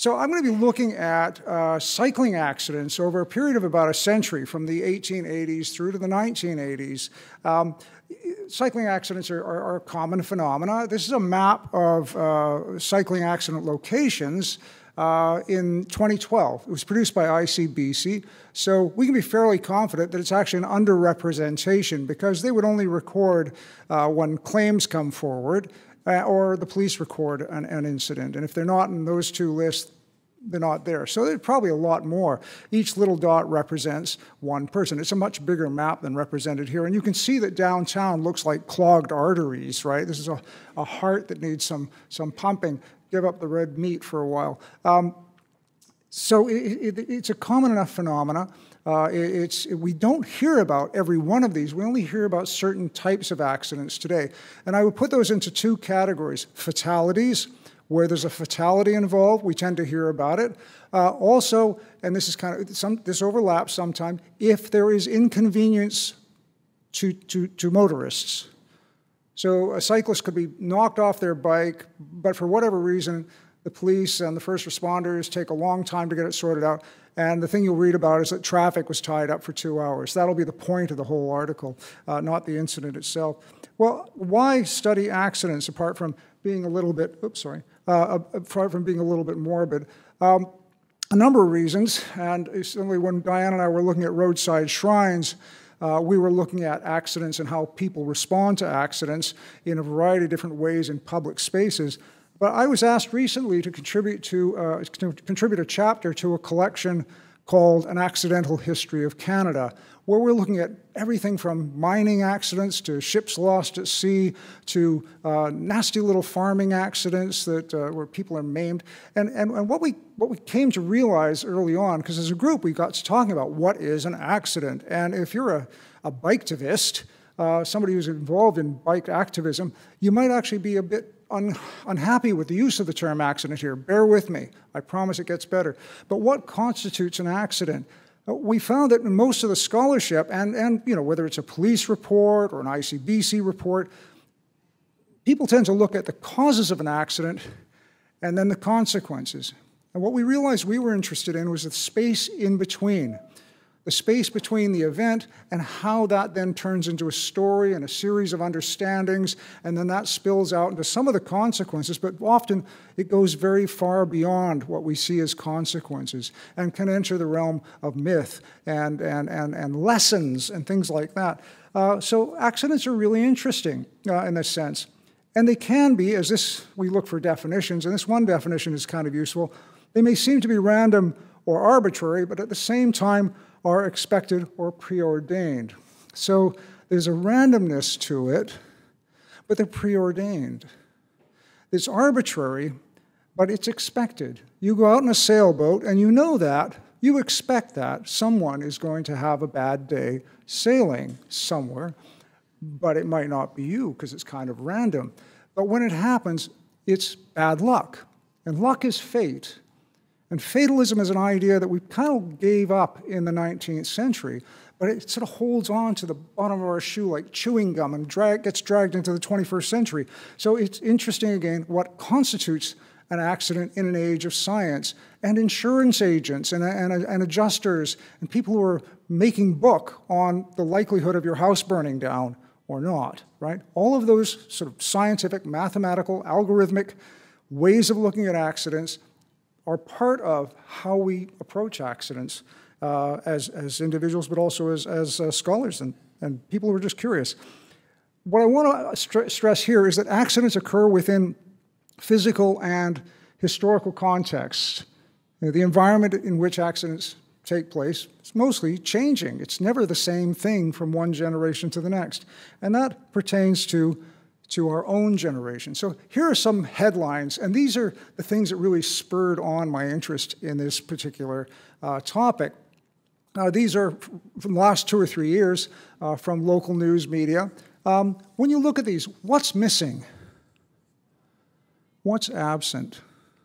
So I'm going to be looking at cycling accidents over a period of about a century, from the 1880s through to the 1980s. Cycling accidents are a common phenomena. This is a map of cycling accident locations in 2012. It was produced by ICBC, so we can be fairly confident that it's actually an underrepresentation, because they would only record when claims come forward, or the police record an incident. And if they're not in those two lists, they're not there. So there's probably a lot more. Each little dot represents one person. It's a much bigger map than represented here. And you can see that downtown looks like clogged arteries, right? This is a heart that needs some pumping. Give up the red meat for a while. So it's a common enough phenomena. We don't hear about every one of these. We only hear about certain types of accidents today. And I would put those into two categories. Fatalities, where there's a fatality involved, we tend to hear about it. Also, and this is this overlaps sometimes, if there is inconvenience to motorists. So a cyclist could be knocked off their bike, but for whatever reason, the police and the first responders take a long time to get it sorted out. And the thing you'll read about is that traffic was tied up for 2 hours. That'll be the point of the whole article, not the incident itself. Well, why study accidents apart from being a little bit, apart from being a little bit morbid? A number of reasons, and certainly when Diane and I were looking at roadside shrines, we were looking at accidents and how people respond to accidents in a variety of different ways in public spaces. But I was asked recently to contribute a chapter to a collection called An Accidental History of Canada, where we're looking at everything from mining accidents to ships lost at sea to nasty little farming accidents where people are maimed. And what we came to realize early on, because as a group we got to talking about what is an accident. And if you're a bike-tivist, somebody who's involved in bike activism, you might actually be a bit unhappy with the use of the term accident here. Bear with me. I promise it gets better. But what constitutes an accident? We found that in most of the scholarship, and whether it's a police report or an ICBC report, people tend to look at the causes of an accident and then the consequences. And what we realized we were interested in was the space in between. The space between the event and how that then turns into a story and a series of understandings, and then that spills out into some of the consequences, but often it goes very far beyond what we see as consequences and can enter the realm of myth and lessons and things like that. So accidents are really interesting in this sense. And they can be, we look for definitions, and this one definition is kind of useful. They may seem to be random or arbitrary, but at the same time are expected or preordained. So there's a randomness to it, but they're preordained. It's arbitrary, but it's expected. You go out in a sailboat and you know that, you expect that someone is going to have a bad day sailing somewhere, but it might not be you because it's kind of random. But when it happens, it's bad luck. And luck is fate. And fatalism is an idea that we kind of gave up in the 19th century, but it sort of holds on to the bottom of our shoe like chewing gum and gets dragged into the 21st century. So it's interesting, again, what constitutes an accident in an age of science, and insurance agents and adjusters and people who are making book on the likelihood of your house burning down or not, right? All of those sort of scientific, mathematical, algorithmic ways of looking at accidents are part of how we approach accidents as individuals, but also as scholars and people who are just curious. What I want to stress here is that accidents occur within physical and historical contexts. The environment in which accidents take place is mostly changing. It's never the same thing from one generation to the next. And that pertains to our own generation. So here are some headlines, and these are the things that really spurred on my interest in this particular topic. These are from the last 2 or 3 years from local news media. When you look at these, what's missing? What's absent?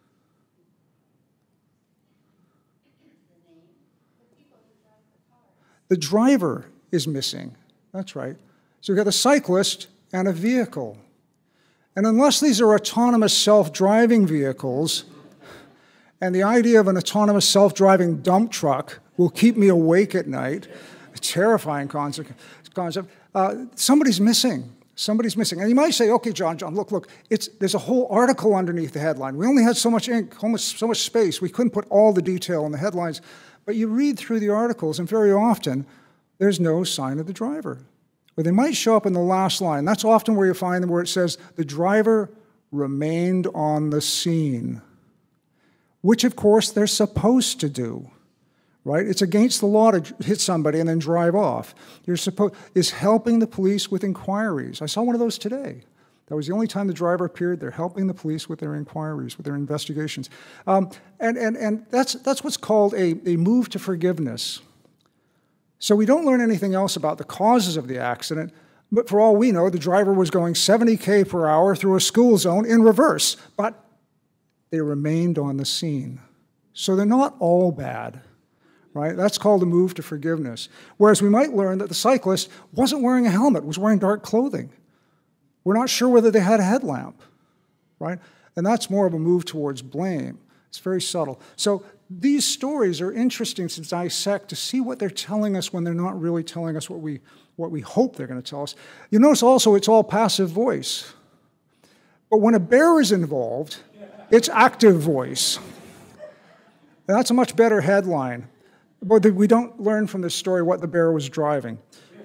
The driver is missing. That's right. So we've got a cyclist and a vehicle. And unless these are autonomous self-driving vehicles, And the idea of an autonomous self-driving dump truck will keep me awake at night. A terrifying concept. Somebody's missing. Somebody's missing. And you might say, okay, John, look, there's a whole article underneath the headline. We only had so much ink, so much space. We couldn't put all the detail in the headlines. But you read through the articles, and very often, there's no sign of the driver. Or they might show up in the last line. That's often where you find them, where it says, the driver remained on the scene, which, of course, they're supposed to do. Right? It's against the law to hit somebody and then drive off. It's helping the police with inquiries. I saw one of those today. That was the only time the driver appeared. They're helping the police with their inquiries, with their investigations. And that's what's called a move to forgiveness. So we don't learn anything else about the causes of the accident, but for all we know, the driver was going 70 per hour through a school zone in reverse, but they remained on the scene. So they're not all bad. Right? That's called a move to forgiveness. Whereas we might learn that the cyclist wasn't wearing a helmet, was wearing dark clothing. We're not sure whether they had a headlamp, right? And that's more of a move towards blame. It's very subtle. So these stories are interesting to dissect, to see what they're telling us when they're not really telling us what we hope they're going to tell us. You notice also it's all passive voice. But when a bear is involved, it's active voice. And that's a much better headline. But we don't learn from this story what the bear was driving.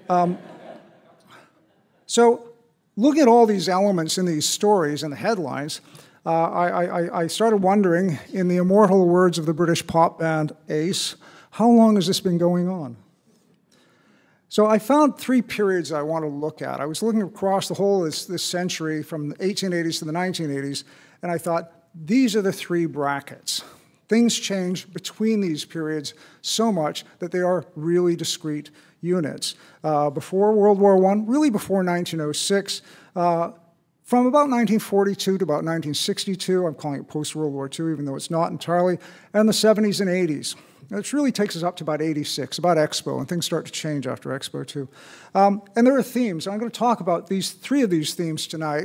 So looking at all these elements in these stories and the headlines, I started wondering, in the immortal words of the British pop band Ace, how long has this been going on? So I found 3 periods I want to look at. I was looking across the whole of this century from the 1880s to the 1980s, and I thought, these are the 3 brackets. Things change between these periods so much that they are really discrete units. Before World War I, really before 1906, from about 1942 to about 1962, I'm calling it post-World War II, even though it's not entirely, and the 70s and 80s. Which really takes us up to about 86, about Expo, and things start to change after Expo too. And there are themes. I'm going to talk about 3 of these themes tonight.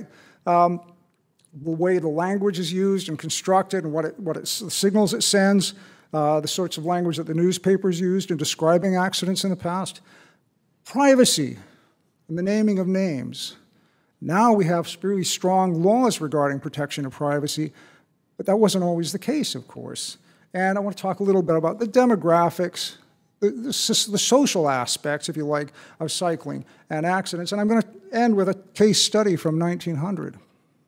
The way the language is used and constructed and the signals it sends, the sorts of language that the newspapers used in describing accidents in the past. Privacy and the naming of names. Now we have really strong laws regarding protection of privacy, but that wasn't always the case, of course. And I want to talk a little bit about the demographics, the social aspects, if you like, of cycling and accidents. And I'm going to end with a case study from 1900.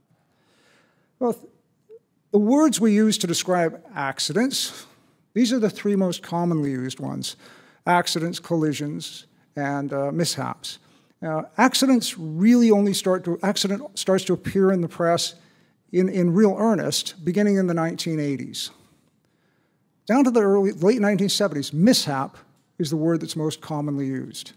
Well, the words we use to describe accidents, these are the 3 most commonly used ones: accidents, collisions, and mishaps. Accidents really only accident starts to appear in the press in real earnest beginning in the 1980s. Down to the late 1970s, mishap is the word that's most commonly used.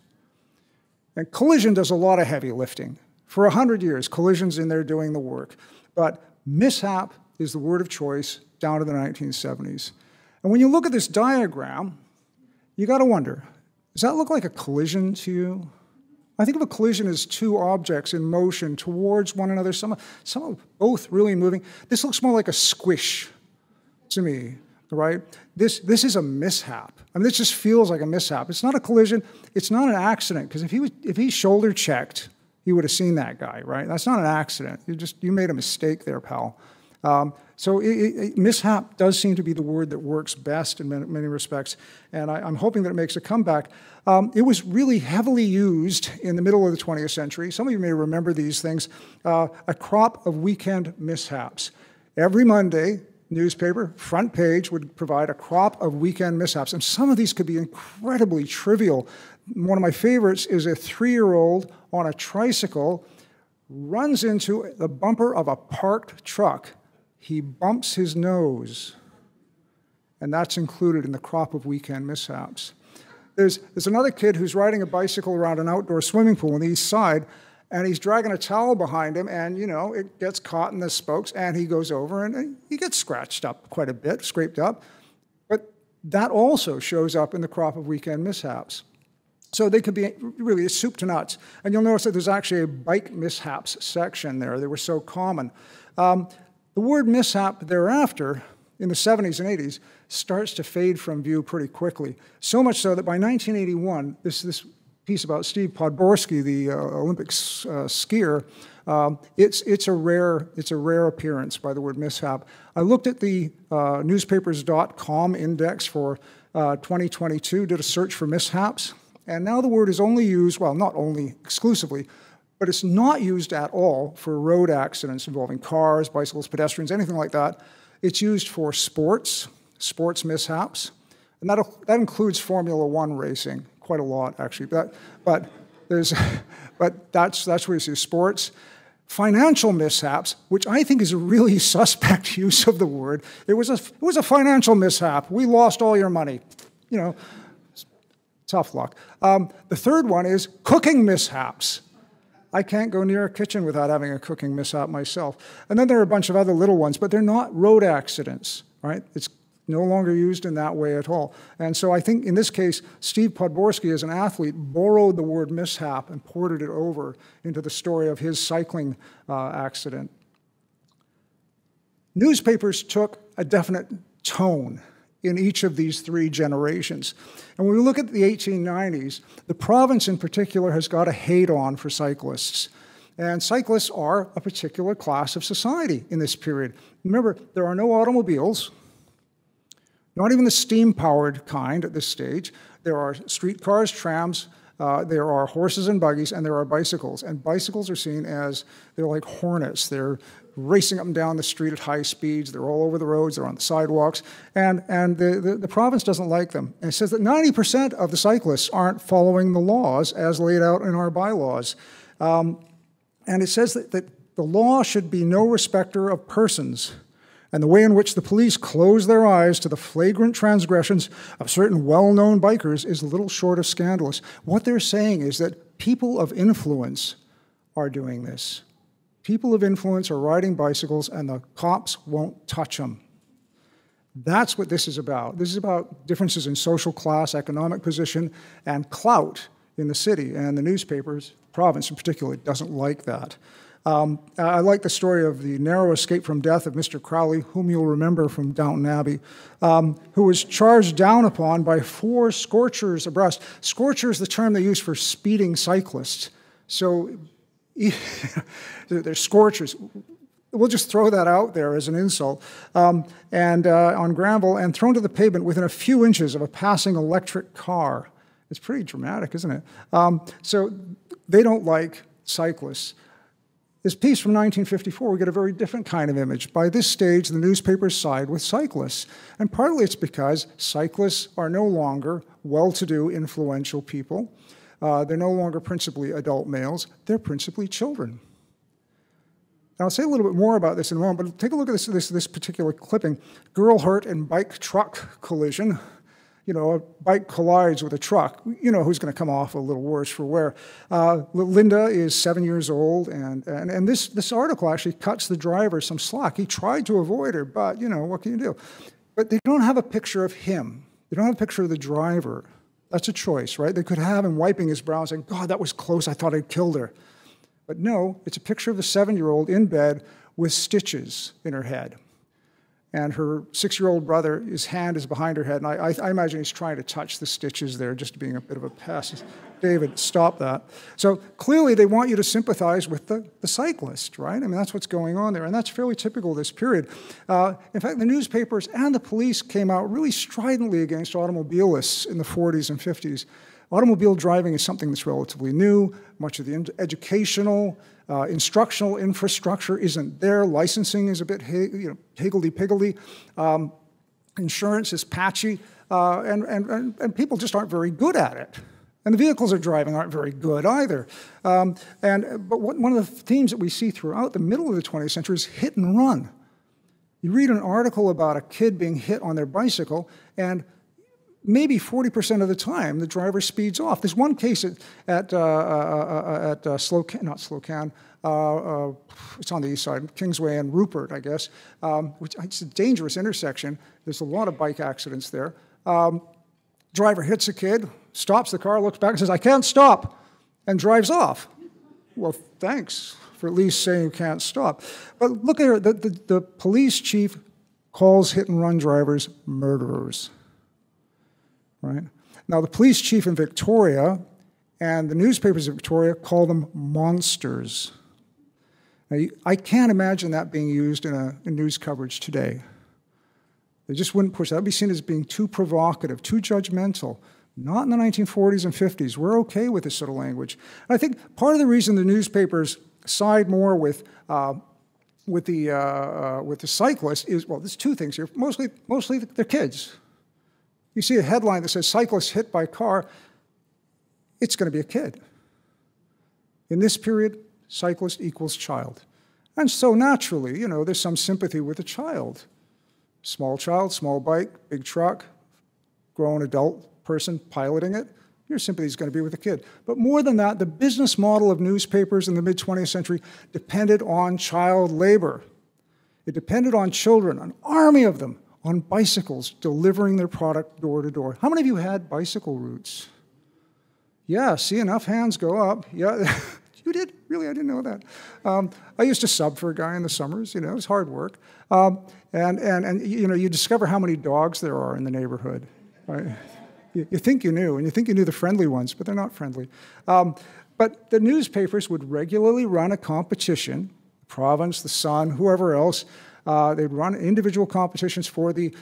And collision does a lot of heavy lifting. For 100 years, collision's in there doing the work. But mishap is the word of choice down to the 1970s. And when you look at this diagram, you got to wonder, does that look like a collision to you? I think of a collision as 2 objects in motion towards one another, some of both really moving. This looks more like a squish to me, right? This is a mishap. I mean, this just feels like a mishap. It's not a collision. It's not an accident, because if he shoulder checked, you would have seen that guy, right? That's not an accident. You made a mistake there, pal. So mishap does seem to be the word that works best in many respects, and I'm hoping that it makes a comeback. It was really heavily used in the middle of the 20th century. Some of you may remember these things. A crop of weekend mishaps. Every Monday, newspaper, front page, would provide a crop of weekend mishaps, and some of these could be incredibly trivial. One of my favorites is a 3-year-old on a tricycle runs into the bumper of a parked truck. He bumps his nose, and that's included in the crop of weekend mishaps. There's another kid who's riding a bicycle around an outdoor swimming pool on the east side, and he's dragging a towel behind him, and, it gets caught in the spokes, and he goes over, and he gets scratched up quite a bit, scraped up. But that also shows up in the crop of weekend mishaps. So they could be really soup to nuts. And you'll notice that there's actually a bike mishaps section there. They were so common. The word mishap thereafter in the 70s and 80s starts to fade from view pretty quickly. So much so that by 1981, this piece about Steve Podborski, the Olympic skier, it's a rare appearance by the word mishap. I looked at the newspapers.com index for 2022, did a search for mishaps, and now the word is only used, well, not only exclusively, but it's not used at all for road accidents involving cars, bicycles, pedestrians, anything like that. It's used for sports mishaps, and that includes Formula One racing, quite a lot actually. But that's where you see sports. Financial mishaps, which I think is a really suspect use of the word. It was a financial mishap. We lost all your money. You know, tough luck. The third one is cooking mishaps. I can't go near a kitchen without having a cooking mishap myself. And then there are a bunch of other little ones, but they're not road accidents, right? It's no longer used in that way at all. And so I think in this case, Steve Podborski as an athlete borrowed the word mishap and ported it over into the story of his cycling accident. Newspapers took a definite tone in each of these three generations. And when we look at the 1890s, the province in particular has got a hate on for cyclists. And cyclists are a particular class of society in this period. Remember, there are no automobiles, not even the steam-powered kind at this stage. There are streetcars, trams, there are horses and buggies, and there are bicycles. And bicycles are seen as, they're like hornets. They're racing up and down the street at high speeds. They're all over the roads. They're on the sidewalks. And the province doesn't like them. And it says that 90% of the cyclists aren't following the laws as laid out in our bylaws. And it says that the law should be no respecter of persons. And the way in which the police close their eyes to the flagrant transgressions of certain well-known bikers is little short of scandalous. What they're saying is that people of influence are doing this. People of influence are riding bicycles, and the cops won't touch them. That's what this is about. This is about differences in social class, economic position, and clout in the city. And the newspapers, province in particular, doesn't like that. I like the story of the narrow escape from death of Mr. Crowley, whom you'll remember from Downton Abbey, who was charged down upon by 4 scorchers abreast. Scorcher is the term they use for speeding cyclists. So they're scorchers. We'll just throw that out there as an insult. On Granville, and thrown to the pavement within a few inches of a passing electric car. It's pretty dramatic, isn't it? So they don't like cyclists. This piece from 1954, we get a very different kind of image. By this stage, the newspapers side with cyclists. And partly it's because cyclists are no longer well-to-do, influential people. They're no longer principally adult males. They're principally children. And I'll say a little bit more about this in a moment, but take a look at this particular clipping. Girl hurt in bike-truck collision. You know, a bike collides with a truck. You know who's going to come off a little worse for wear. Linda is 7 years old, and this article actually cuts the driver some slack. He tried to avoid her, but, you know, what can you do? But they don't have a picture of him. They don't have a picture of the driver. That's a choice, right? They could have him wiping his brow and saying, God, that was close. I thought I'd killed her. But no, it's a picture of a 7-year-old in bed with stitches in her head. And her 6-year-old brother, his hand is behind her head, and I imagine he's trying to touch the stitches there, just being a bit of a pest. David, stop that. So clearly they want you to sympathize with the cyclist, right? I mean, that's what's going on there, and that's fairly typical of this period. In fact, the newspapers and the police came out really stridently against automobilists in the 40s and 50s. Automobile driving is something that's relatively new. Much of the educational, instructional infrastructure isn't there. Licensing is a bit higgledy-piggledy. Insurance is patchy, and people just aren't very good at it. And the vehicles they're driving aren't very good either. But one of the themes that we see throughout the middle of the 20th century is hit and run. You read an article about a kid being hit on their bicycle, and maybe 40% of the time, the driver speeds off. There's one case at Slocan, it's on the east side, Kingsway and Rupert, I guess, which it's a dangerous intersection. There's a lot of bike accidents there. Driver hits a kid, stops the car, looks back and says, I can't stop, and drives off. Well, thanks for at least saying you can't stop. But look here, the police chief calls hit-and-run drivers murderers, right? Now, the police chief in Victoria and the newspapers in Victoria call them monsters. Now, I can't imagine that being used in news coverage today. They just wouldn't push that. That would be seen as being too provocative, too judgmental. Not in the 1940s and 50s. We're okay with this sort of language. And I think part of the reason the newspapers side more with the cyclist is, well, there's two things here. Mostly they're kids. You see a headline that says cyclist hit by car, it's going to be a kid. In this period, cyclist equals child. And so naturally, you know, there's some sympathy with a child. Small child, small bike, big truck, grown adult person piloting it, your sympathy is going to be with the kid. But more than that, the business model of newspapers in the mid-20th century depended on child labor. It depended on children, an army of them, on bicycles, delivering their product door to door. How many of you had bicycle routes? Yeah, see, enough hands go up. Yeah, you did? Really? I didn't know that. I used to sub for a guy in the summers. You know, it was hard work. And you know, you discover how many dogs there are in the neighborhood. Right? You think you knew, and you think you knew the friendly ones, but they're not friendly. But the newspapers would regularly run a competition, the Province, the Sun, whoever else. They'd run individual competitions for the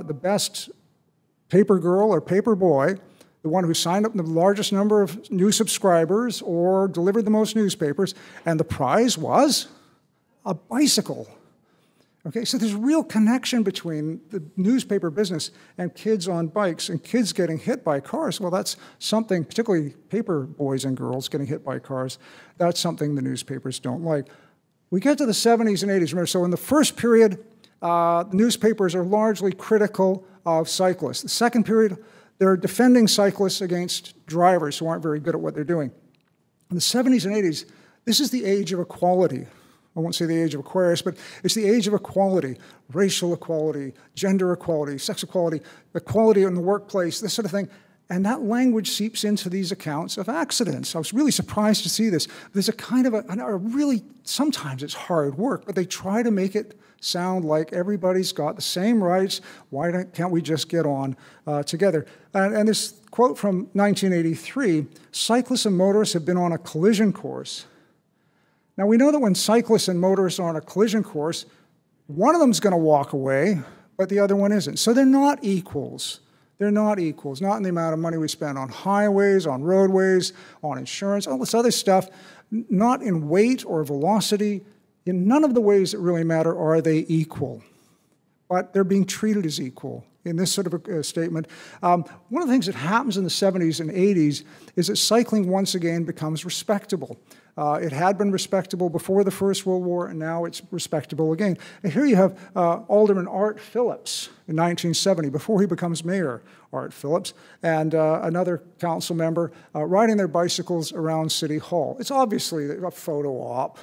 best paper girl or paper boy, the one who signed up the largest number of new subscribers or delivered the most newspapers, and the prize was a bicycle. Okay, so there's a real connection between the newspaper business and kids on bikes and kids getting hit by cars. Well, that's something, particularly paper boys and girls getting hit by cars, that's something the newspapers don't like. We get to the 70s and 80s, remember, so in the first period, the newspapers are largely critical of cyclists. The second period, they're defending cyclists against drivers who aren't very good at what they're doing. In the 70s and 80s, this is the age of equality. I won't say the age of Aquarius, but it's the age of equality, racial equality, gender equality, sex equality, equality in the workplace, this sort of thing. And that language seeps into these accounts of accidents. I was really surprised to see this. There's a kind of a really, sometimes it's hard work, but they try to make it sound like everybody's got the same rights. Why can't we just get on together? And this quote from 1983, cyclists and motorists have been on a collision course. Now, we know that when cyclists and motorists are on a collision course, one of them's going to walk away, but the other one isn't. So they're not equals. They're not equals, not in the amount of money we spend on highways, on roadways, on insurance, all this other stuff, not in weight or velocity. In none of the ways that really matter are they equal. But they're being treated as equal in this sort of a statement. One of the things that happens in the 70s and 80s is that cycling once again becomes respectable. It had been respectable before the First World War, and now it's respectable again. And here you have Alderman Art Phillips in 1970, before he becomes mayor, Art Phillips, and another council member riding their bicycles around City Hall. It's obviously a photo op,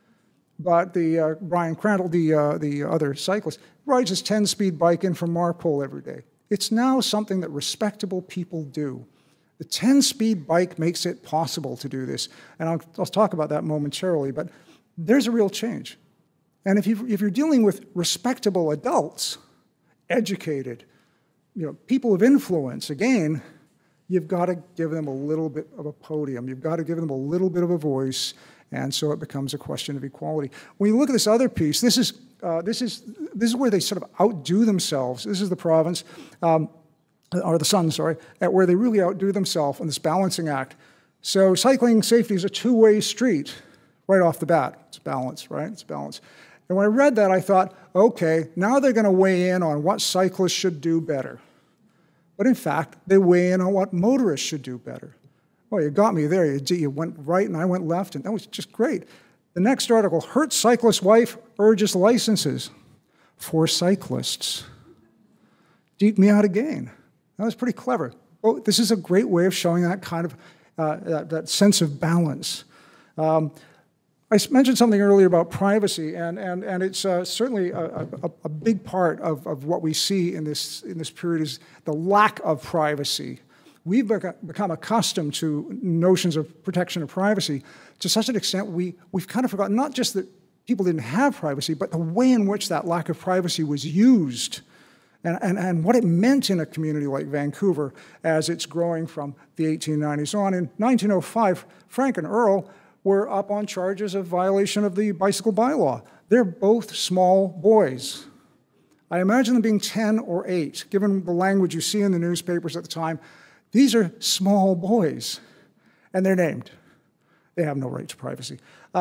but the Brian Crandall, the other cyclist, rides his 10-speed bike in from Marpole every day. It's now something that respectable people do. The 10-speed bike makes it possible to do this. And I'll talk about that momentarily, but there's a real change. And if you're dealing with respectable adults, educated, you know, people of influence, again, you've got to give them a little bit of a podium. You've got to give them a little bit of a voice, and so it becomes a question of equality. When you look at this other piece, this is where they sort of outdo themselves. This is the Province. Or the Sun, sorry, at where they really outdo themselves in this balancing act. So cycling safety is a two-way street right off the bat. It's balance, right? It's balance. And when I read that, I thought, okay, now they're going to weigh in on what cyclists should do better. But in fact, they weigh in on what motorists should do better. Well, you got me there. You went right and I went left, and that was just great. The next article, hurt cyclist wife urges licenses for cyclists. Deep me out again. That was pretty clever. Oh, this is a great way of showing that kind of that sense of balance. I mentioned something earlier about privacy, and it's certainly a big part of what we see in this period is the lack of privacy. We've become accustomed to notions of protection of privacy to such an extent we've kind of forgotten not just that people didn't have privacy, but the way in which that lack of privacy was used and what it meant in a community like Vancouver as it's growing from the 1890s on. In 1905, Frank and Earl were up on charges of violation of the bicycle bylaw. They're both small boys. I imagine them being 10 or 8, given the language you see in the newspapers at the time. These are small boys, and they're named. They have no right to privacy.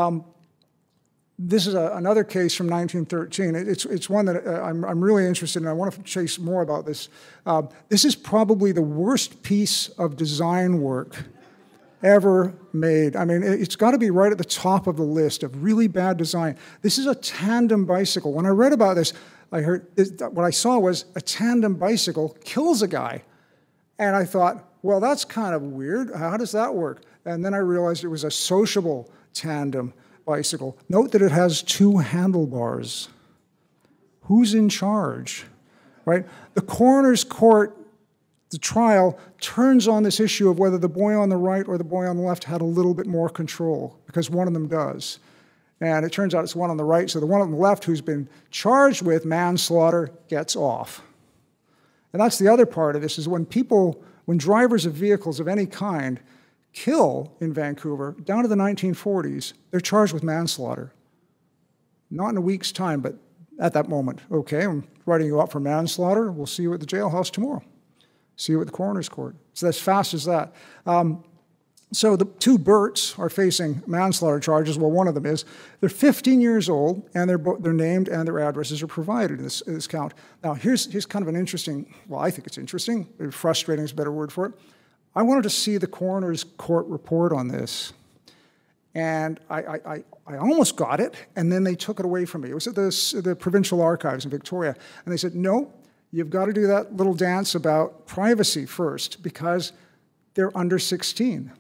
This is another case from 1913. It's one that I'm really interested in. I want to chase more about this. This is probably the worst piece of design work ever made. I mean, it's got to be right at the top of the list of really bad design. This is a tandem bicycle. When I read about this, what I saw was a tandem bicycle kills a guy. And I thought, well, that's kind of weird. How does that work? And then I realized it was a sociable tandem bicycle. Note that it has 2 handlebars. Who's in charge, right? The coroner's court, the trial, turns on this issue of whether the boy on the right or the boy on the left had a little bit more control, because one of them does. And it turns out it's the one on the right, so the one on the left who's been charged with manslaughter gets off. And that's the other part of this, is when drivers of vehicles of any kind kill in Vancouver, down to the 1940s, they're charged with manslaughter. Not in a week's time, but at that moment. Okay, I'm writing you up for manslaughter. We'll see you at the jailhouse tomorrow. See you at the coroner's court. So as fast as that. So the 2 Berts are facing manslaughter charges. Well, one of them is. They're 15 years old, and they're named and their addresses are provided in this count. Now, here's kind of an interesting, well, I think it's interesting. Frustrating is a better word for it. I wanted to see the coroner's court report on this. And I almost got it, and then they took it away from me. It was at the Provincial Archives in Victoria. And they said, no, you've got to do that little dance about privacy first, because they're under 16.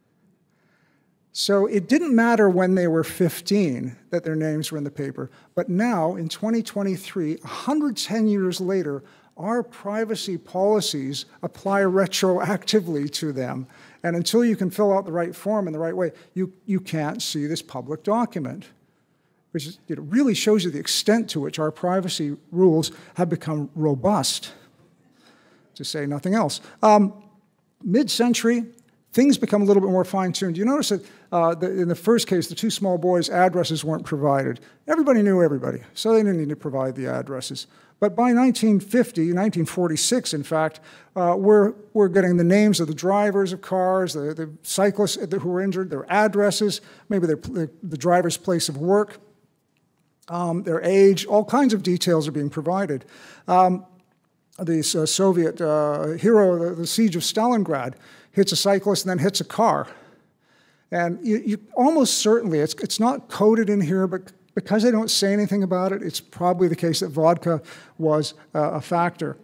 So it didn't matter when they were 15 that their names were in the paper. But now, in 2023, 110 years later, our privacy policies apply retroactively to them. And until you can fill out the right form in the right way, you can't see this public document, which is, it really shows you the extent to which our privacy rules have become robust, to say nothing else. Mid-century, things become a little bit more fine-tuned. You notice that in the first case, the 2 small boys' addresses weren't provided. Everybody knew everybody, so they didn't need to provide the addresses. But by 1946, in fact, we're getting the names of the drivers of cars, the cyclists who were injured, their addresses, maybe the driver's place of work, their age, all kinds of details are being provided. The Soviet hero, the siege of Stalingrad, hits a cyclist and then hits a car. And you almost certainly, it's not coded in here, but because they don't say anything about it, it's probably the case that vodka was a factor.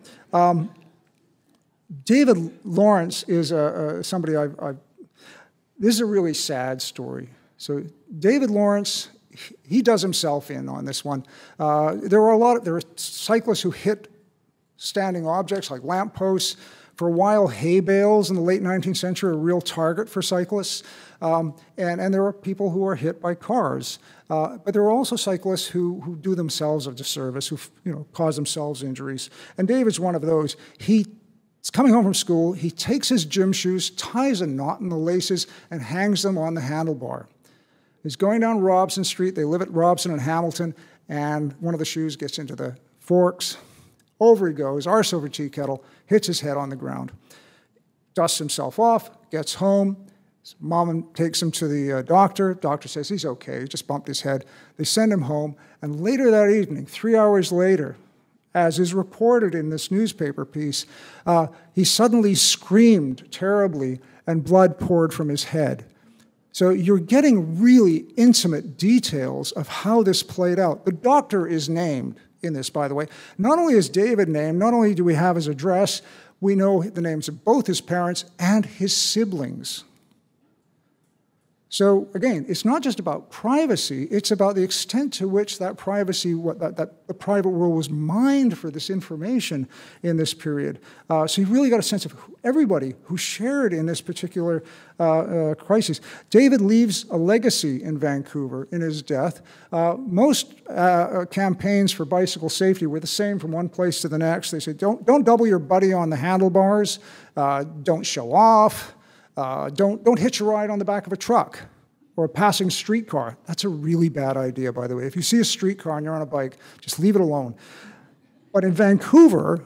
David Lawrence is somebody this is a really sad story. So David Lawrence, he does himself in on this one. There were cyclists who hit standing objects like lampposts. For a while, hay bales in the late 19th century were a real target for cyclists. And there were people who are hit by cars. But there are also cyclists who do themselves a disservice, who cause themselves injuries. And David's one of those. He's coming home from school. He takes his gym shoes, ties a knot in the laces, and hangs them on the handlebar. He's going down Robson Street. They live at Robson and Hamilton. And one of the shoes gets into the forks. Over he goes, arse over tea kettle, hits his head on the ground. Dusts himself off, gets home. His mom takes him to the doctor. Doctor says he's okay, he just bumped his head. They send him home, and later that evening, 3 hours later, as is reported in this newspaper piece, he suddenly screamed terribly, and blood poured from his head. So you're getting really intimate details of how this played out. The doctor is named in this, by the way. Not only is David named, not only do we have his address, we know the names of both his parents and his siblings. So again, it's not just about privacy, it's about the extent to which that privacy, that the private world was mined for this information in this period. So you really got a sense of everybody who shared in this particular crisis. David leaves a legacy in Vancouver in his death. Most campaigns for bicycle safety were the same from one place to the next. They say, don't double your buddy on the handlebars, don't show off, don't hitch a ride on the back of a truck or a passing streetcar. That's a really bad idea, by the way. If you see a streetcar and you're on a bike, just leave it alone. But in Vancouver,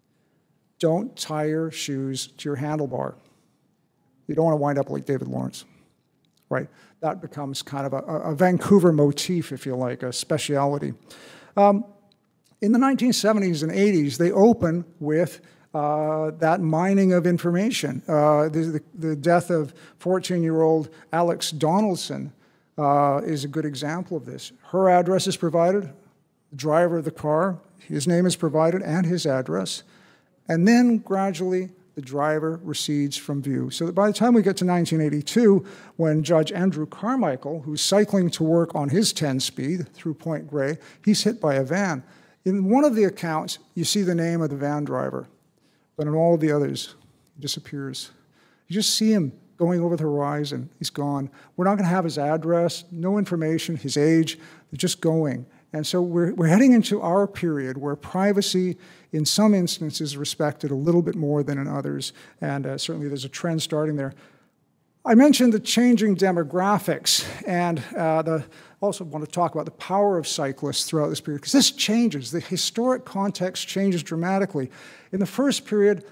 don't tie your shoes to your handlebar. You don't want to wind up like David Lawrence, right? That becomes kind of a Vancouver motif, if you like, a speciality. In the 1970s and 80s, they open with that mining of information. The death of 14-year-old Alex Donaldson is a good example of this. Her address is provided, the driver of the car, his name is provided, and his address. And then gradually, the driver recedes from view. So that by the time we get to 1982, when Judge Andrew Carmichael, who's cycling to work on his 10-speed through Point Grey, he's hit by a van. In one of the accounts, you see the name of the van driver. But in all of the others, he disappears. You just see him going over the horizon. He's gone. We're not going to have his address, no information, his age. They're just going. And so we're heading into our period where privacy, in some instances, is respected a little bit more than in others. And certainly there's a trend starting there. I mentioned the changing demographics, and also want to talk about the power of cyclists throughout this period, because this changes. The historic context changes dramatically. In the first period,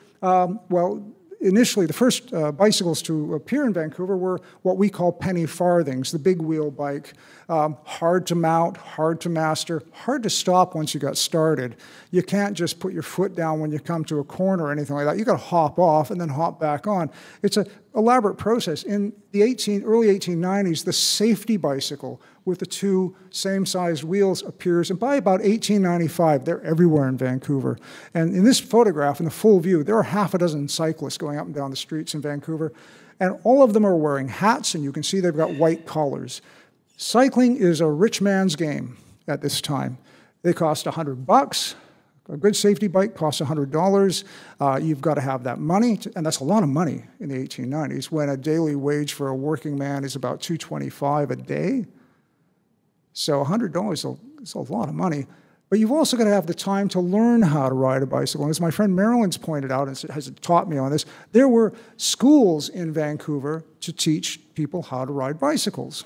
initially, the first bicycles to appear in Vancouver were what we call penny farthings, the big wheel bike. Hard to mount, hard to master, hard to stop once you got started. You can't just put your foot down when you come to a corner or anything like that. You got to hop off and then hop back on. It's an elaborate process. In the early 1890s, the safety bicycle with the two same-sized wheels appears, and by about 1895, they're everywhere in Vancouver. And in this photograph, in the full view, there are half a dozen cyclists going up and down the streets in Vancouver, and all of them are wearing hats, and you can see they've got white collars. Cycling is a rich man's game at this time. They cost $100. A good safety bike costs $100. You've got to have that money, and that's a lot of money in the 1890s, when a daily wage for a working man is about $225 a day. So $100 is a lot of money. But you've also got to have the time to learn how to ride a bicycle. And as my friend Marilyn's pointed out, and has taught me on this, there were schools in Vancouver to teach people how to ride bicycles.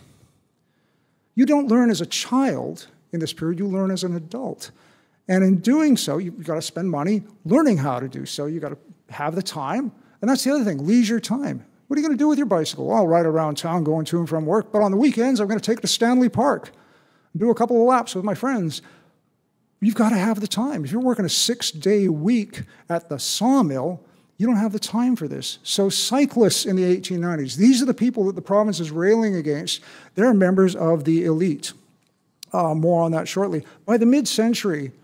You don't learn as a child in this period, you learn as an adult. And in doing so, you've got to spend money learning how to do so. You've got to have the time. And that's the other thing, leisure time. What are you going to do with your bicycle? Well, I'll ride around town going to and from work, but on the weekends, I'm going to take it to Stanley Park and do a couple of laps with my friends. You've got to have the time. If you're working a 6-day week at the sawmill, you don't have the time for this. So cyclists in the 1890s, these are the people that the province is railing against. They're members of the elite. More on that shortly. By the mid-century,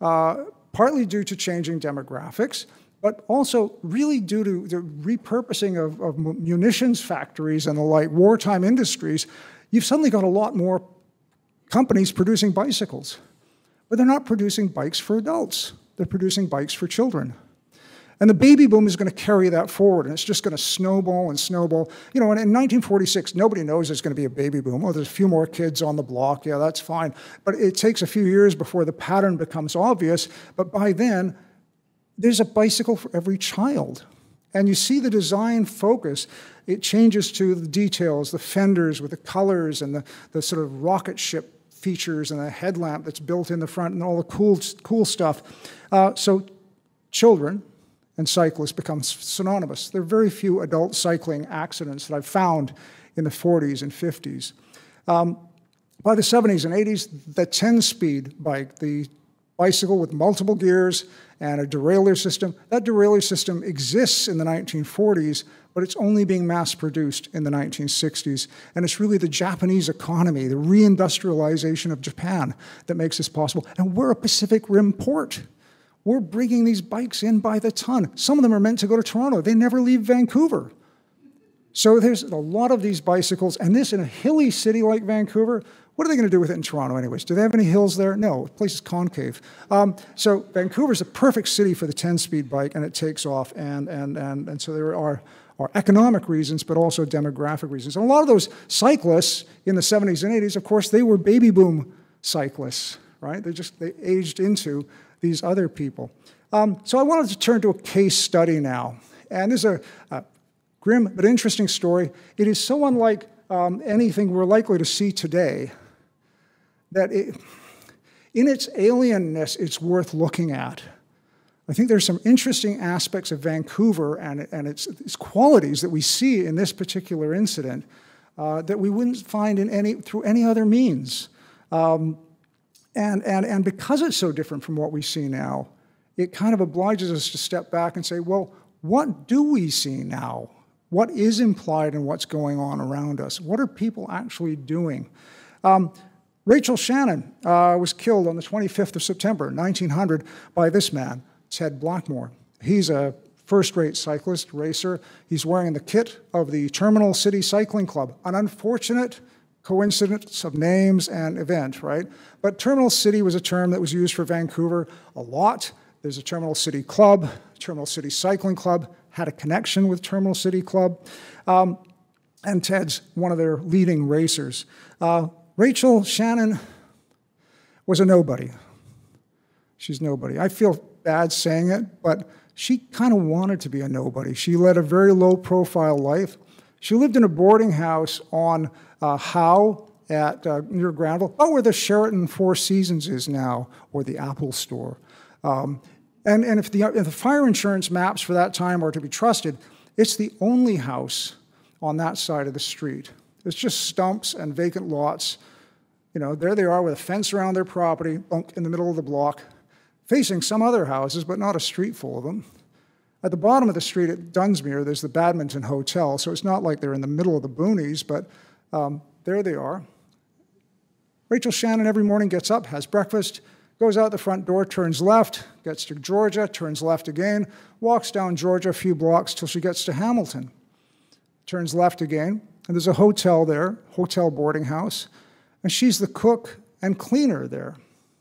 partly due to changing demographics, but also really due to the repurposing of munitions factories and the like, wartime industries, you've suddenly got a lot more companies producing bicycles. But they're not producing bikes for adults. They're producing bikes for children. And the baby boom is going to carry that forward, and it's just going to snowball and snowball. You know, and in 1946, nobody knows there's going to be a baby boom. Oh, there's a few more kids on the block. Yeah, that's fine. But it takes a few years before the pattern becomes obvious. But by then, there's a bicycle for every child. And you see the design focus. It changes to the details, the fenders with the colors and the sort of rocket ship features and the headlamp that's built in the front and all the cool stuff. So children and cyclists become synonymous. There are very few adult cycling accidents that I've found in the 40s and 50s. By the 70s and 80s, the 10-speed bike, the bicycle with multiple gears and a derailleur system, that derailleur system exists in the 1940s, but it's only being mass-produced in the 1960s. And it's really the Japanese economy, the reindustrialization of Japan, that makes this possible. And we're a Pacific Rim port. We're bringing these bikes in by the ton. Some of them are meant to go to Toronto. They never leave Vancouver. So there's a lot of these bicycles, and this in a hilly city like Vancouver. What are they going to do with it in Toronto anyways? Do they have any hills there? No, the place is concave. So Vancouver's a perfect city for the 10-speed bike, and it takes off. And so there are economic reasons, but also demographic reasons. And a lot of those cyclists in the 70s and 80s, of course, they were baby boom cyclists, right? They aged into these other people. So I wanted to turn to a case study now. And this is a grim but interesting story. It is so unlike anything we're likely to see today that in its alienness, it's worth looking at. I think there's some interesting aspects of Vancouver and its qualities that we see in this particular incident that we wouldn't find through any other means. And because it's so different from what we see now, it kind of obliges us to step back and say, well, what do we see now? What is implied in what's going on around us? What are people actually doing? Rachel Shannon was killed on the 25th of September, 1900, by this man, Ted Blackmore. He's a first-rate cyclist, racer. He's wearing the kit of the Terminal City Cycling Club. An unfortunate coincidence of names and event, right? But Terminal City was a term that was used for Vancouver a lot. There's a Terminal City Club, Terminal City Cycling Club, had a connection with Terminal City Club, and Ted's one of their leading racers. Rachel Shannon was a nobody. She's nobody. I feel bad saying it, but she kind of wanted to be a nobody. She led a very low-profile life. She lived in a boarding house on Howe near Granville, where the Sheraton Four Seasons is now, or the Apple Store. And if the fire insurance maps for that time are to be trusted, it's the only house on that side of the street. It's just stumps and vacant lots. You know, there they are with a fence around their property, in the middle of the block, facing some other houses, but not a street full of them. At the bottom of the street at Dunsmuir, there's the Badminton Hotel, so it's not like they're in the middle of the boonies, but there they are. Rachel Shannon every morning gets up, has breakfast, goes out the front door, turns left, gets to Georgia, turns left again, walks down Georgia a few blocks till she gets to Hamilton. Turns left again, and there's a hotel there, hotel boarding house, and she's the cook and cleaner there.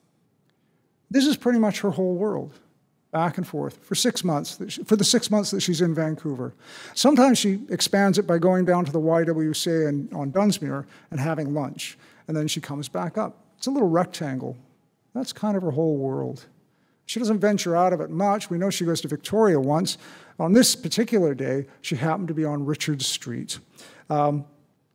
This is pretty much her whole world, back and forth, for 6 months, for the 6 months that she's in Vancouver. Sometimes she expands it by going down to the YWCA on Dunsmuir and having lunch, and then she comes back up. It's a little rectangle. That's kind of her whole world. She doesn't venture out of it much. We know she goes to Victoria once. On this particular day, she happened to be on Richard Street. And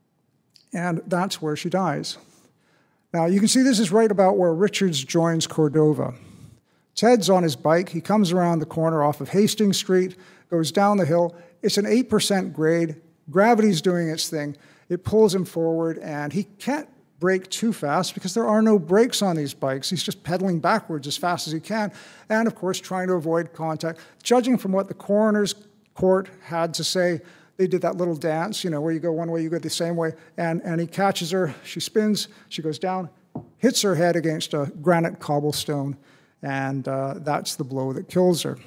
that's where she dies. Now, you can see this is right about where Richards joins Cordova. Ted's on his bike. He comes around the corner off of Hastings Street, goes down the hill. It's an 8% grade. Gravity's doing its thing. It pulls him forward, and he can't brake too fast because there are no brakes on these bikes. He's just pedaling backwards as fast as he can, and of course trying to avoid contact. Judging from what the coroner's court had to say, they did that little dance, you know, where you go one way, you go the same way, and he catches her, she spins, she goes down, hits her head against a granite cobblestone, and that's the blow that kills her.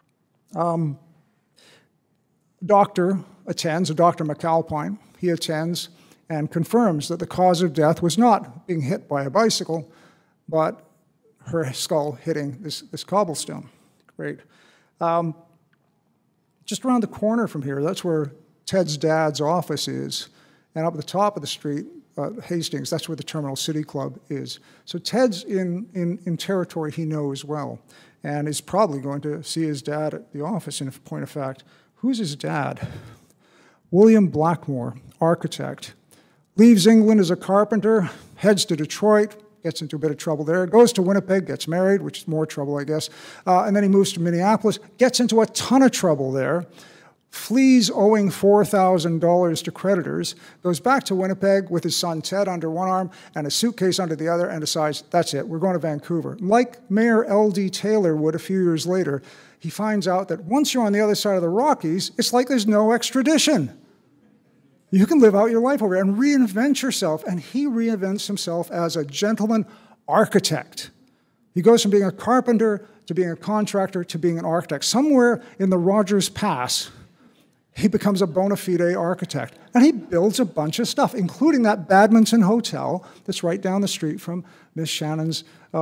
Doctor attends, Dr. McAlpine, he attends and confirms that the cause of death was not being hit by a bicycle, but her skull hitting this cobblestone. Great. Just around the corner from here, that's where Ted's dad's office is. And up at the top of the street, Hastings, that's where the Terminal City Club is. So Ted's in territory he knows well, and is probably going to see his dad at the office, in point of fact. Who's his dad? William Blackmore, architect. Leaves England as a carpenter, heads to Detroit, gets into a bit of trouble there, goes to Winnipeg, gets married, which is more trouble, I guess, and then he moves to Minneapolis, gets into a ton of trouble there, flees owing $4,000 to creditors, goes back to Winnipeg with his son Ted under one arm and a suitcase under the other, and decides, that's it, we're going to Vancouver. Like Mayor L.D. Taylor would a few years later, he finds out that once you're on the other side of the Rockies, it's like there's no extradition. You can live out your life over there and reinvent yourself. And he reinvents himself as a gentleman architect. He goes from being a carpenter to being a contractor to being an architect. Somewhere in the Rogers Pass, he becomes a bona fide architect. And he builds a bunch of stuff, including that Badminton Hotel that's right down the street from Miss Shannon's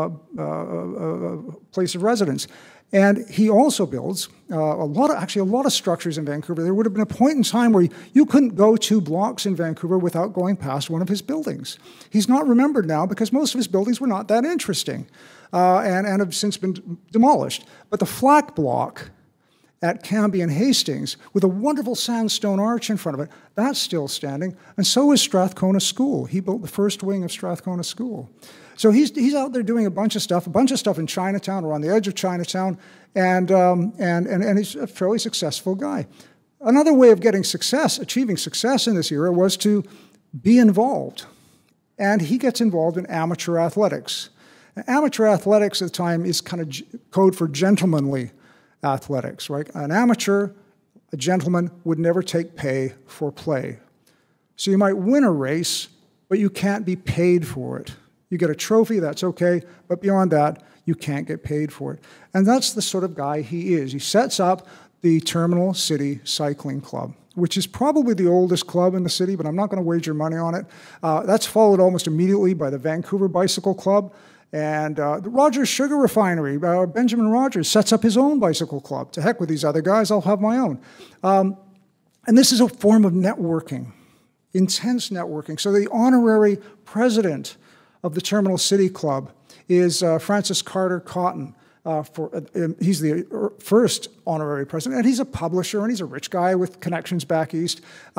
place of residence. And he also builds a lot of structures in Vancouver. There would have been a point in time where you couldn't go 2 blocks in Vancouver without going past one of his buildings. He's not remembered now because most of his buildings were not that interesting and have since been demolished. But the Flack Block at Cambie and Hastings, with a wonderful sandstone arch in front of it, that's still standing. And so is Strathcona School. He built the first wing of Strathcona School. So he's out there doing a bunch of stuff in Chinatown or on the edge of Chinatown, and he's a fairly successful guy. Another way of getting success, achieving success in this era, was to be involved. And he gets involved in amateur athletics. Now, amateur athletics at the time is kind of code for gentlemanly athletics, right? An amateur, a gentleman, would never take pay for play. So you might win a race, but you can't be paid for it. You get a trophy, that's okay, but beyond that, you can't get paid for it. And that's the sort of guy he is. He sets up the Terminal City Cycling Club, which is probably the oldest club in the city, but I'm not going to wager money on it. That's followed almost immediately by the Vancouver Bicycle Club. And the Rogers Sugar Refinery, Benjamin Rogers sets up his own bicycle club. To heck with these other guys, I'll have my own. And this is a form of networking, intense networking. So the honorary president of the Terminal City Club is Francis Carter Cotton. He's the first honorary president, and he's a publisher, and he's a rich guy with connections back east.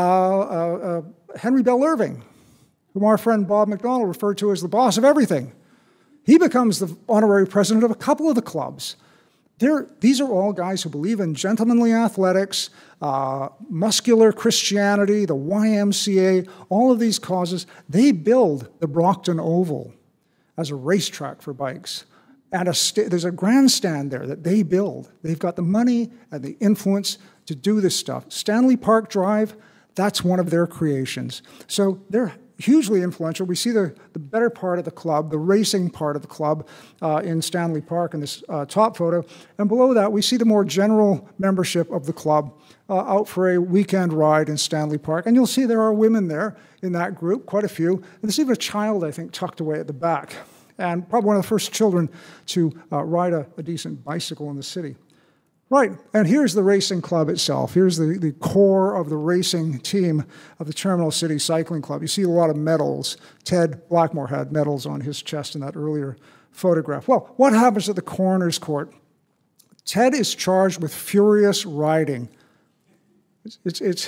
Henry Bell Irving, whom our friend Bob McDonald referred to as the boss of everything. He becomes the honorary president of a couple of the clubs. These are all guys who believe in gentlemanly athletics, muscular Christianity, the YMCA, all of these causes. They build the Brockton Oval as a racetrack for bikes. And there's a grandstand there that they build. They've got the money and the influence to do this stuff. Stanley Park Drive, that's one of their creations. So they're hugely influential. We see the better part of the club, the racing part of the club in Stanley Park in this top photo. And below that, we see the more general membership of the club out for a weekend ride in Stanley Park. And you'll see there are women there in that group, quite a few. And there's even a child, I think, tucked away at the back. And probably one of the first children to ride a decent bicycle in the city. Right, and here's the racing club itself. Here's the core of the racing team of the Terminal City Cycling Club. You see a lot of medals. Ted Blackmore had medals on his chest in that earlier photograph. Well, what happens at the coroner's court? Ted is charged with furious riding. It's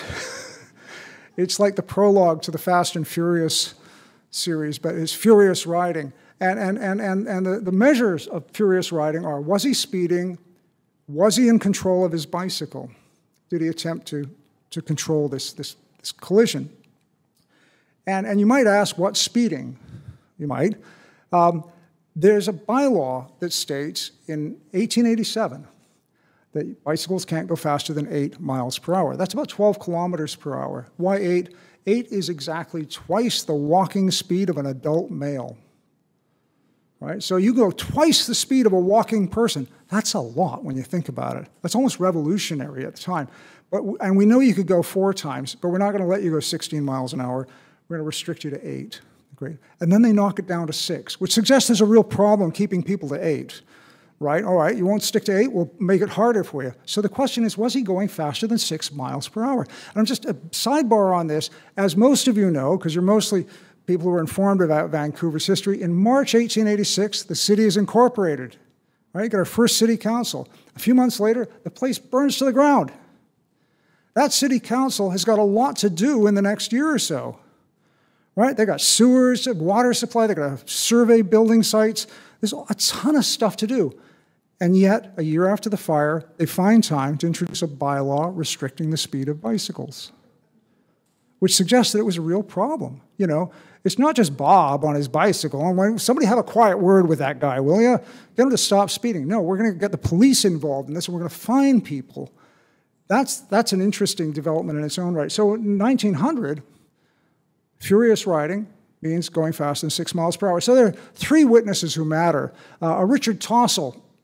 like the prologue to the Fast and Furious series, but it's furious riding. And the measures of furious riding are, was he speeding? Was he in control of his bicycle? Did he attempt to control this collision? And you might ask, what's speeding? You might. There's a bylaw that states in 1887 that bicycles can't go faster than 8 miles per hour. That's about 12 kilometers per hour. Why 8? 8 is exactly twice the walking speed of an adult male. Right? So you go twice the speed of a walking person. That's a lot when you think about it. That's almost revolutionary at the time. And we know you could go 4 times, but we're not going to let you go 16 miles an hour. We're going to restrict you to 8. Great. And then they knock it down to 6, which suggests there's a real problem keeping people to 8. Right? All right, you won't stick to 8, we'll make it harder for you. So the question is, was he going faster than 6 miles per hour? And I'm just a sidebar on this. As most of you know, because you're mostly people who are informed about Vancouver's history, in March 1886, the city is incorporated. Right? Got our first city council. A few months later, the place burns to the ground. That city council has got a lot to do in the next year or so. Right? They got sewers, water supply, they got to survey building sites. There's a ton of stuff to do. And yet, a year after the fire, they find time to introduce a bylaw restricting the speed of bicycles, which suggests that it was a real problem. You know, it's not just Bob on his bicycle. And somebody have a quiet word with that guy, will you? Get him to stop speeding. No, we're going to get the police involved in this, and we're going to fine people. That's an interesting development in its own right. So in 1900, furious riding means going faster than 6 miles per hour. So there are 3 witnesses who matter. Richard Tossell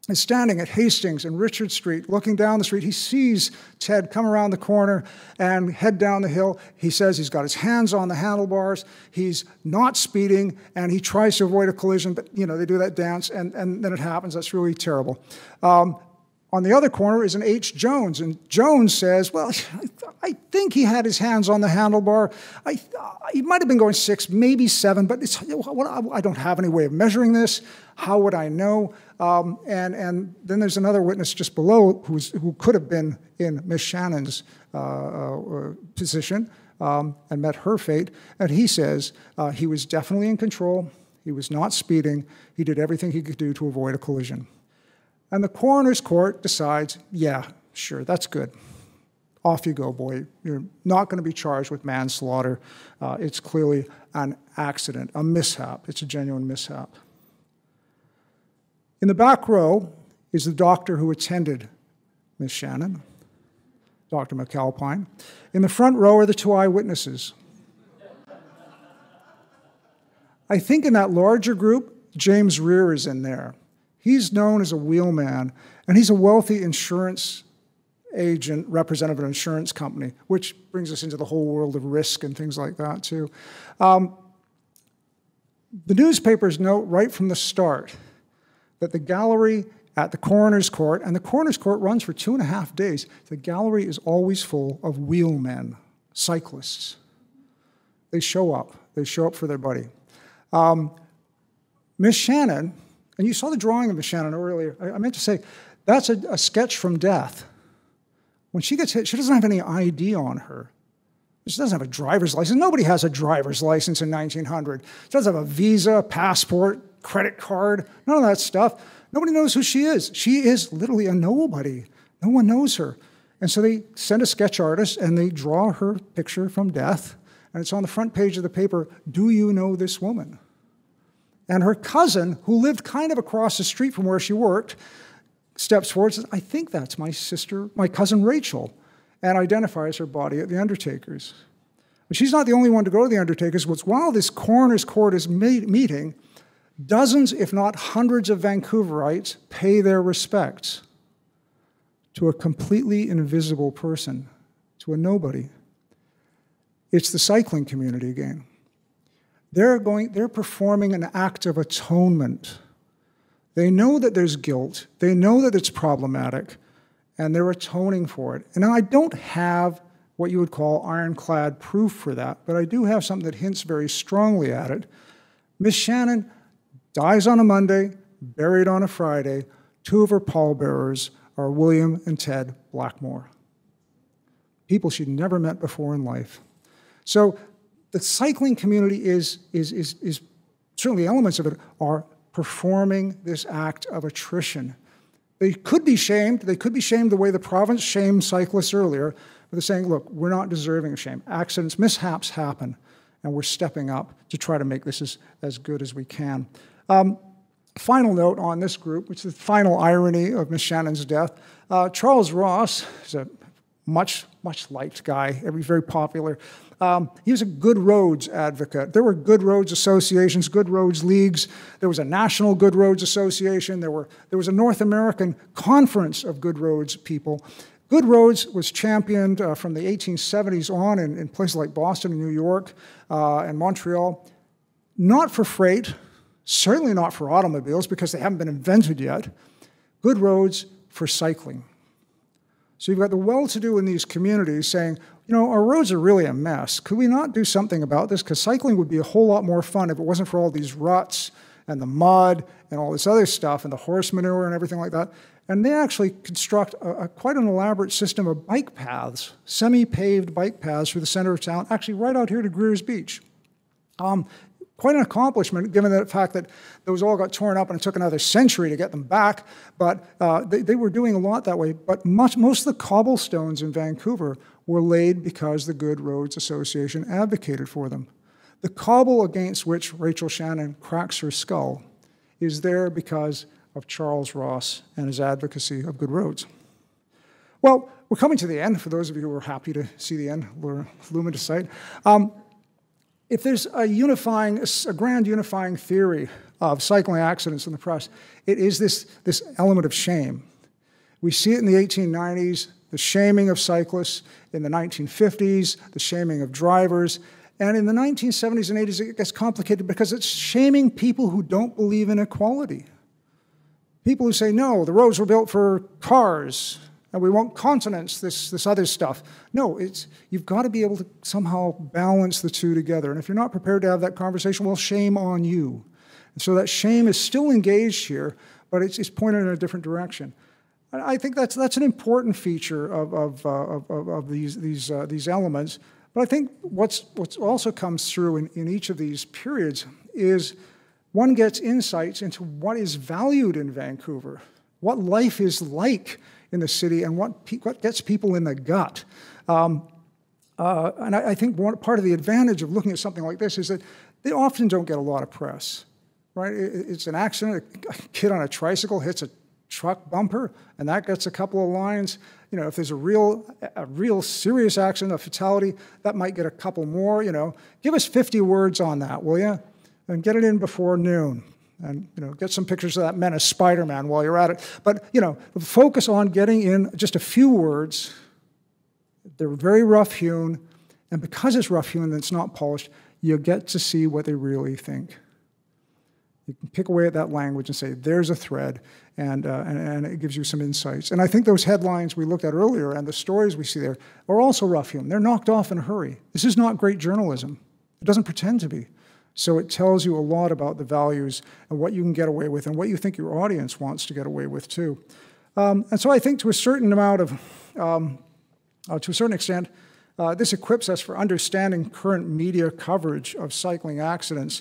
is standing at Hastings and Richard Street, looking down the street. He sees Ted come around the corner and head down the hill. He says he's got his hands on the handlebars. He's not speeding, and he tries to avoid a collision, but, you know, they do that dance, and then it happens. That's really terrible. On the other corner is an H. Jones, and Jones says, well, I think he had his hands on the handlebar. He might have been going 6, maybe 7, but I don't have any way of measuring this. How would I know? And then there's another witness just below who could have been in Miss Shannon's position and met her fate, and he says he was definitely in control. He was not speeding. He did everything he could do to avoid a collision. And the coroner's court decides, yeah, sure, that's good. Off you go, boy. You're not going to be charged with manslaughter. It's clearly an accident, a mishap. It's a genuine mishap. In the back row is the doctor who attended Miss Shannon, Dr. McAlpine. In the front row are the 2 eyewitnesses. I think in that larger group, James Rear is in there. He's known as a wheelman, and he's a wealthy insurance agent, representative of an insurance company, which brings us into the whole world of risk and things like that, too. The newspapers note right from the start that the gallery at the coroner's court, and the coroner's court runs for 2.5 days, the gallery is always full of wheelmen, cyclists. They show up. They show up for their buddy. Miss Shannon, and you saw the drawing of Miss Shannon earlier. I meant to say, that's a sketch from death. When she gets hit, she doesn't have any ID on her. She doesn't have a driver's license. Nobody has a driver's license in 1900. She doesn't have a visa, passport, credit card, none of that stuff. Nobody knows who she is. She is literally a nobody. No one knows her. And so they send a sketch artist, and they draw her picture from death, and it's on the front page of the paper, "Do you know this woman?" And her cousin, who lived kind of across the street from where she worked, steps forward and says, "I think that's my sister, my cousin Rachel," and identifies her body at the undertaker's. But she's not the only one to go to the undertaker's. While this coroner's court is meeting, dozens, if not hundreds of Vancouverites pay their respects to a completely invisible person, to a nobody. It's the cycling community again. They're performing an act of atonement. They know that there's guilt. They know that it's problematic, and they're atoning for it. And I don't have what you would call ironclad proof for that, but I do have something that hints very strongly at it. Miss Shannon dies on a Monday, buried on a Friday. 2 of her pallbearers are William and Ted Blackmore, people she'd never met before in life. So the cycling community is certainly elements of it are performing this act of attrition. They could be shamed. They could be shamed the way the province shamed cyclists earlier. But they're saying, look, we're not deserving of shame. Accidents, mishaps happen, and we're stepping up to try to make this as good as we can. Final note on this group, which is the final irony of Miss Shannon's death. Charles Ross is a much liked guy, very popular. He was a good roads advocate. There were good roads associations, good roads leagues. There was a national good roads association. There was a North American conference of good roads people. Good roads was championed from the 1870s on in places like Boston and New York and Montreal. Not for freight, certainly not for automobiles because they haven't been invented yet. Good roads for cycling. So you've got the well-to-do in these communities saying, you know, our roads are really a mess. Could we not do something about this? Because cycling would be a whole lot more fun if it wasn't for all these ruts and the mud and all this other stuff and the horse manure and everything like that. And they actually construct quite an elaborate system of bike paths, semi-paved bike paths through the center of town, actually right out here to Greer's Beach. Quite an accomplishment, given the fact that those all got torn up and it took another century to get them back. But they were doing a lot that way. But most of the cobblestones in Vancouver were laid because the Good Roads Association advocated for them. The cobble against which Rachel Shannon cracks her skull is there because of Charles Ross and his advocacy of good roads. Well, we're coming to the end, for those of you who are happy to see the end, we're lumen to sight. If there's a grand unifying theory of cycling accidents in the press, it is this element of shame. We see it in the 1890s, the shaming of cyclists, in the 1950s, the shaming of drivers, and in the 1970s and 80s, it gets complicated because it's shaming people who don't believe in equality. People who say, no, the roads were built for cars, and we want continents, this other stuff. No, you've got to be able to somehow balance the two together. And if you're not prepared to have that conversation, well, shame on you. And so that shame is still engaged here, but it's pointed in a different direction. And I think that's an important feature of these elements. But I think what's also comes through in each of these periods is one gets insights into what is valued in Vancouver, what life is like in the city, and what gets people in the gut. And I think part of the advantage of looking at something like this is that they often don't get a lot of press, right? It's an accident, a kid on a tricycle hits a truck bumper, and that gets a couple of lines. You know, if there's a real serious accident, a fatality, that might get a couple more, you know. Give us 50 words on that, will you? And get it in before noon. And, you know, get some pictures of that menace Spider-Man while you're at it. But, you know, focus on getting in just a few words. They're very rough-hewn, and because it's rough-hewn and it's not polished, you get to see what they really think. You can pick away at that language and say, there's a thread, and it gives you some insights. And I think those headlines we looked at earlier and the stories we see there are also rough-hewn. They're knocked off in a hurry. This is not great journalism. It doesn't pretend to be. So it tells you a lot about the values and what you can get away with and what you think your audience wants to get away with too. And so I think to a certain amount of, to a certain extent, this equips us for understanding current media coverage of cycling accidents.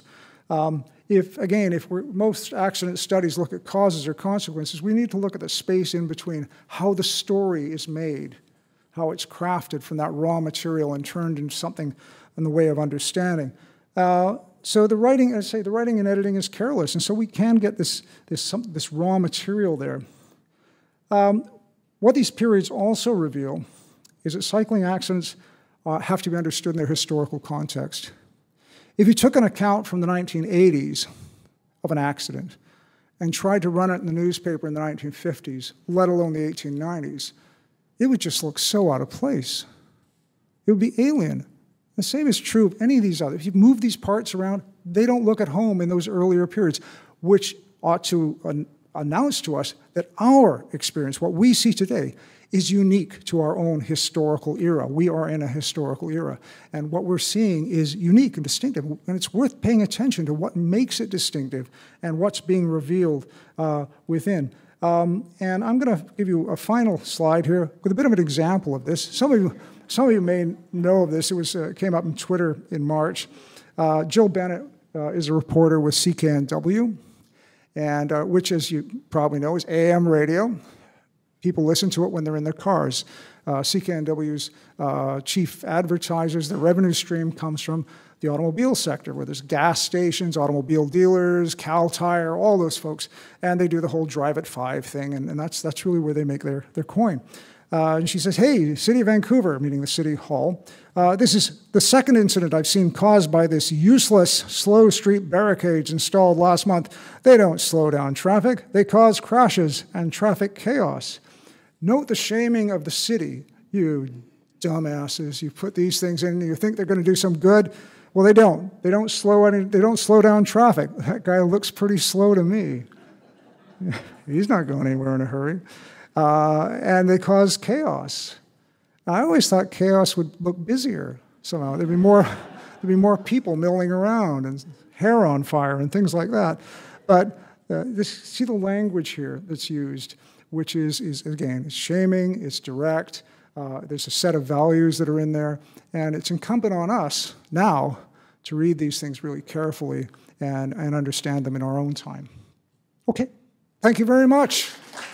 If most accident studies look at causes or consequences, we need to look at the space in between, how the story is made, how it's crafted from that raw material and turned into something in the way of understanding. So the writing, as I say, the writing and editing is careless, and so we can get this raw material there. What these periods also reveal is that cycling accidents have to be understood in their historical context. If you took an account from the 1980s of an accident and tried to run it in the newspaper in the 1950s, let alone the 1890s, it would just look so out of place. It would be alien. The same is true of any of these others. If you move these parts around, they don't look at home in those earlier periods, which ought to announce to us that our experience, what we see today, is unique to our own historical era. We are in a historical era, and what we're seeing is unique and distinctive, and it's worth paying attention to what makes it distinctive and what's being revealed within. And I'm going to give you a final slide here with a bit of an example of this. Some of you may know of this. It came up on Twitter in March. Jill Bennett is a reporter with CKNW, and which, as you probably know, is AM radio. People listen to it when they're in their cars. CKNW's chief advertisers, the revenue stream comes from the automobile sector, where there's gas stations, automobile dealers, Cal Tire, all those folks, and they do the whole Drive at 5 thing, and that's really where they make their coin. And she says, hey, City of Vancouver, meaning the City Hall, this is the second incident I've seen caused by this useless slow street barricades installed last month. They don't slow down traffic. They cause crashes and traffic chaos. Note the shaming of the city. You dumbasses, you put these things in and you think they're going to do some good. Well, they don't. They don't slow down traffic. That guy looks pretty slow to me. He's not going anywhere in a hurry. And they cause chaos. I always thought chaos would look busier somehow. There'd be more people milling around and hair on fire and things like that. But see the language here that's used, which is again, it's shaming, it's direct, there's a set of values that are in there, and it's incumbent on us now to read these things really carefully and understand them in our own time. Okay, thank you very much.